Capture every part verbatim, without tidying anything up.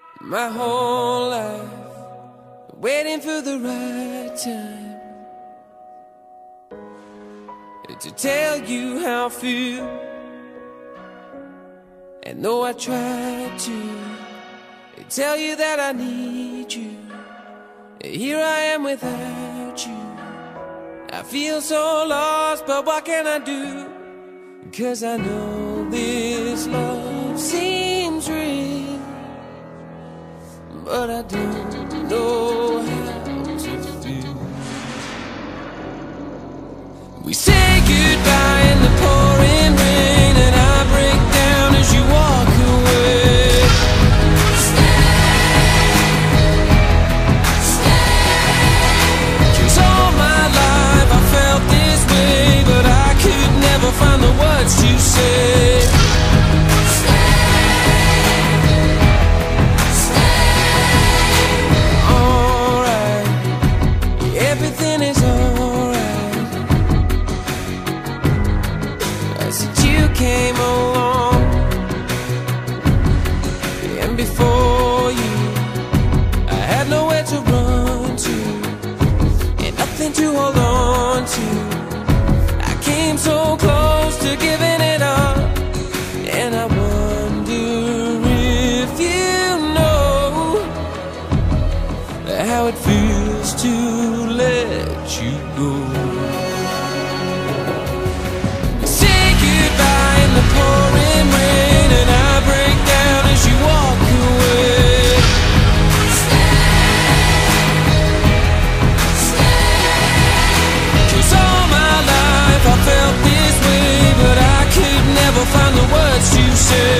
My whole life waiting for the right time to tell you how I feel. And though I tried to tell you that I need you, here I am without you. I feel so lost, but what can I do? 'Cause I know this love seems real, but I don't know how to feel. We say goodbye in the pouring rain, and I break down as you walk away. Stay, stay. 'Cause all my life I felt this way, but I could never find the words to say. Came along, and before you I had nowhere to run to, and nothing to hold on to. I came so close to giving it up, and I wonder if you know how it feels to let you go. The pouring rain, and I break down as you walk away. Stay, stay. 'Cause all my life I felt this way, but I could never find the words to say.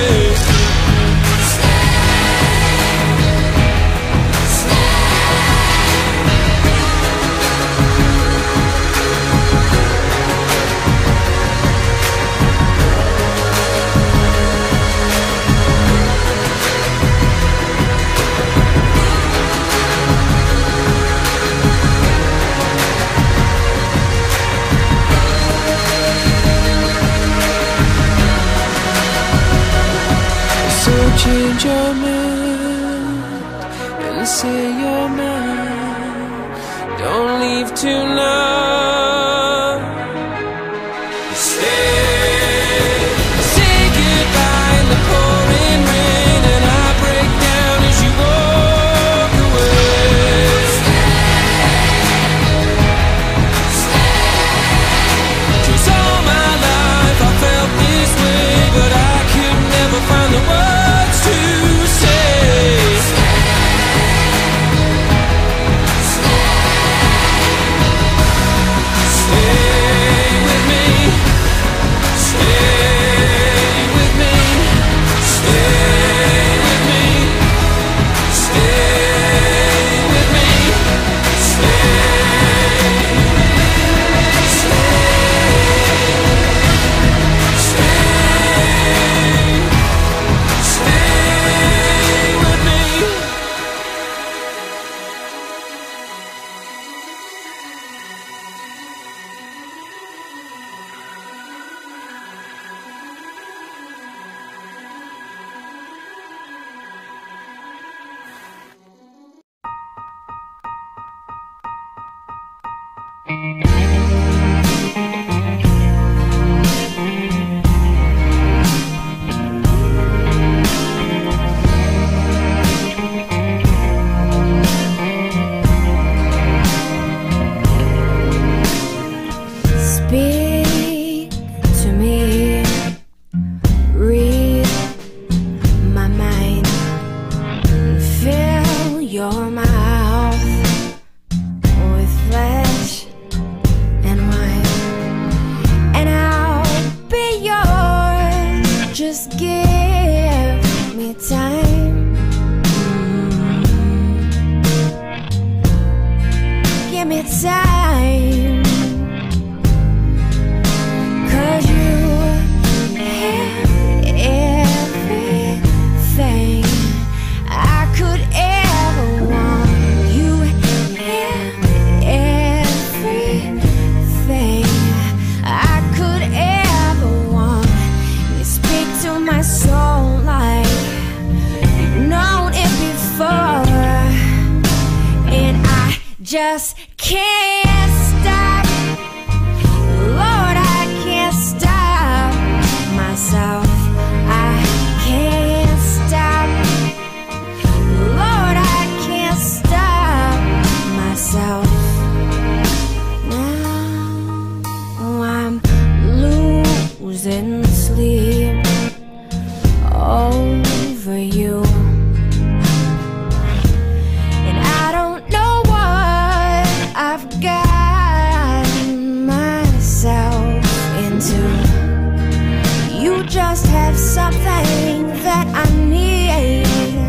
Change your mind and say you're mine. Don't leave tonight. Stay. Say goodbye in the pouring rain, and I break down as you walk away. Stay. Stay. 'Cause all my life I felt this way, but I could never find the words to say. Stay with me. Stay with me. Stay with me. Stay with me. Speak to me, read my mind, fill your mouth with flesh and wine, and I'll be yours. Just give me time. Give me time. 'Cause you have everything I could ever want. just can't stop. Lord, I can't stop myself. I can't stop. Lord, I can't stop myself. Now I'm losing sleep over you. I've gotten myself into. You just have something that I need,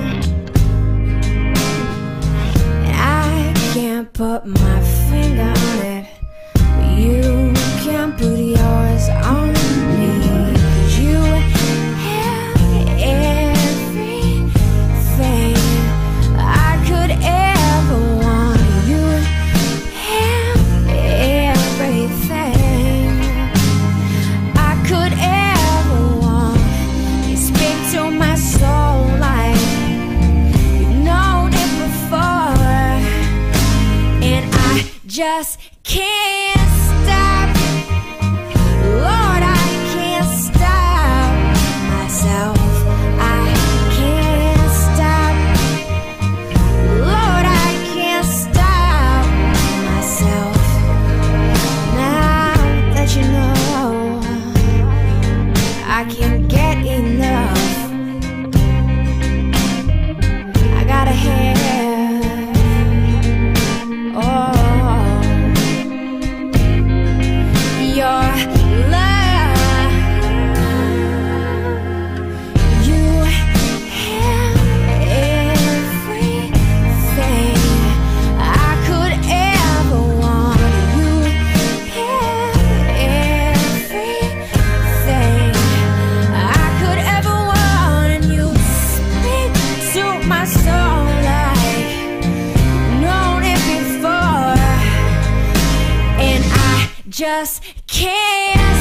and I can't put my finger on it, but you can't put yours on me. 'Cause you have everything I could ever want. Just can't stop. Lord, I can't stop myself. I can't stop. Lord, I can't stop myself. Now that you know I can't get enough, I gotta have, oh, your love. You have everything I could ever want. You have everything I could ever want, and you speak to my soul like you've known it before, and I just can't